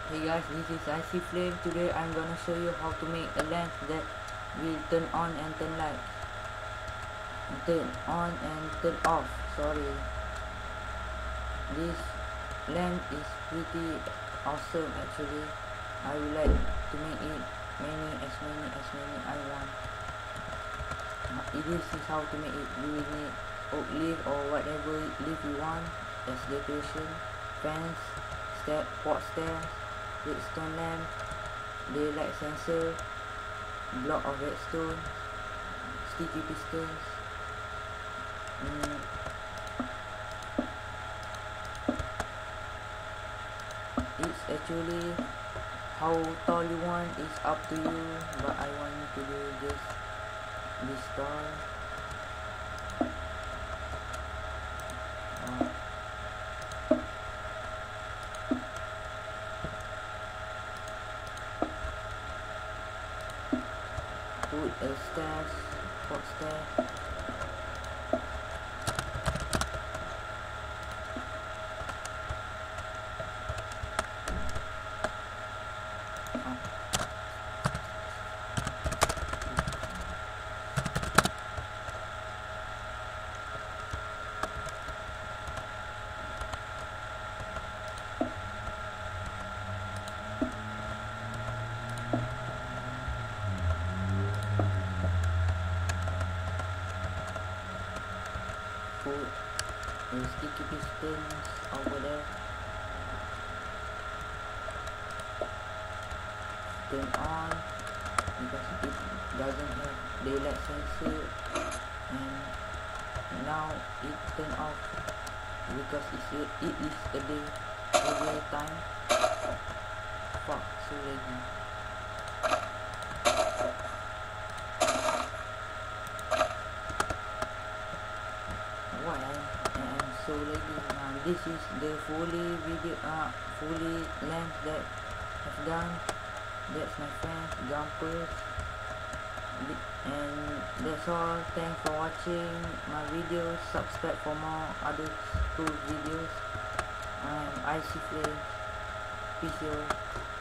Hey guys, this is Icy Flame. Today I'm gonna show you how to make a lamp that will turn on and turn off. Sorry. This lamp is pretty awesome actually. I would like to make it as many I want. This is how to make it. You will need oak leaf or whatever leaf you want as decoration, fans, pot stairs, redstone lamp, daylight sensor, block of redstone, sticky pistons. It's actually how tall you want is up to you, but I want you to do this tall. Put a pot stair. Put the sticky pistons over there. Turn on because it doesn't have daylight sensor, and now it turn off because it is a day time. Fuck, so laggy. Why I am so laggy now? This is the fully lamp that I've done. That's my friend Jumpers, and that's all. Thanks for watching my videos. Subscribe for more other cool videos. I'm Icy Flame. Peace out.